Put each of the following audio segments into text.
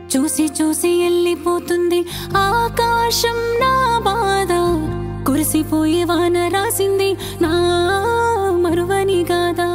చూసి చూసి వెళ్ళిపోతుంది ఆకాశం నా బాధ కురిసిపోయే వాన రాసింది నా మరువని గాథ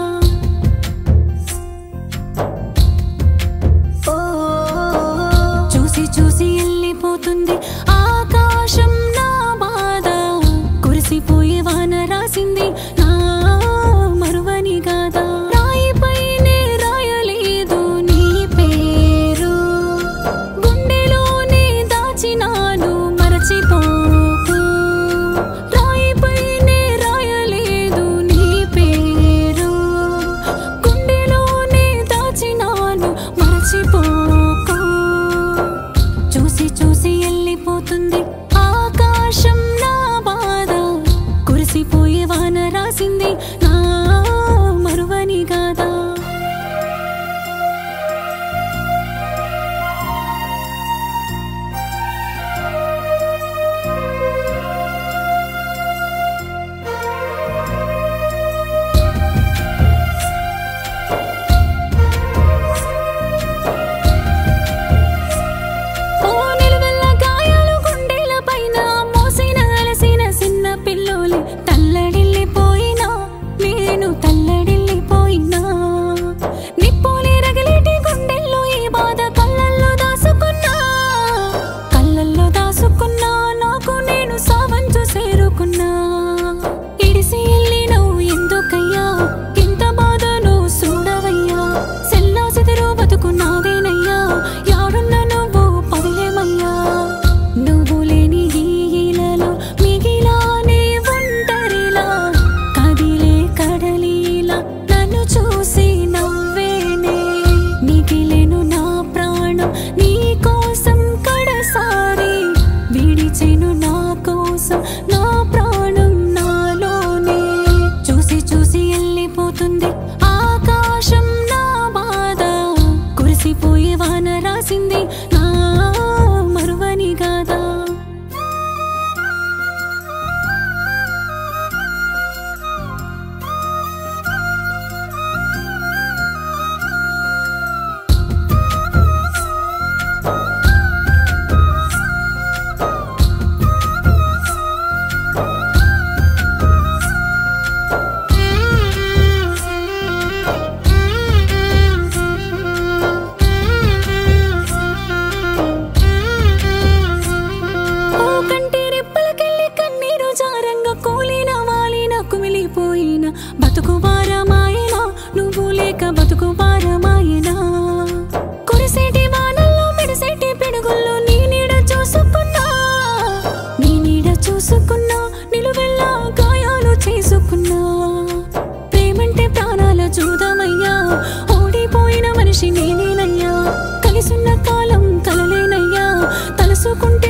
చూసి చూసి వెళ్ళిపోతుంది ఆకాశం నా బాధ కురిసిపోయే వాన రాసింది నా మరువని గాథ రాయిపైనే రాయలేదు నీ పేరు గుండెలోనే దాచినాను మరచిపోకు రాయిపైనే రాయలేదు నీ పేరు గుండెలోనే దాచినాను మరచిపోకు చూసి చూసి వెళ్ళిపోతుంది ఆకాశం నా బాధ కురిసిపోయే వాన రాసింది నా మరువని గాథ ఆకాశం నా బాధ కురిసిపోయే వాన రాసింది నా మరువని గాథ బతుకు భారమాయనా నువ్వు లేక బతుకు భారమాయనా కురిసేటి వానల్లో మెరిసేటి పిడుగుల్లో నీ నీడ చూసుకున్నా నిలువెల్లా గాయాలు చేసుకున్నా ప్రేమంటే ప్రాణాల చూదమయ్యా ఓడిపోయిన మనిషి నేనేనయ్యా కలిసున్న కాలం కలలేనయ్యా తలుసుకుంటే